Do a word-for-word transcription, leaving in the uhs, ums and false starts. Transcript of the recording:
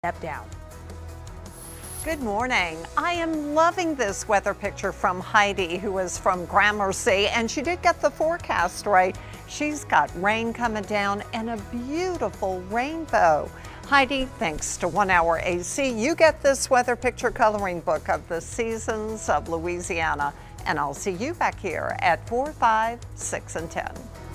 step down. Good morning. I am loving this weather picture from Heidi, who is from Gramercy, and she did get the forecast right. She's got rain coming down and a beautiful rainbow. Heidi, thanks to One Hour A C, you get this weather picture coloring book of the seasons of Louisiana, and I'll see you back here at four, five, six, and ten.